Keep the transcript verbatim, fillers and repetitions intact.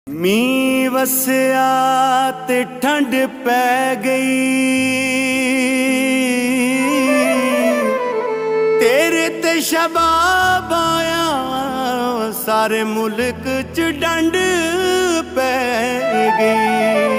मी वसिया ते ठंड पै गई, तेरे ते शबाब आया सारे मुल्क च डंड पै गई।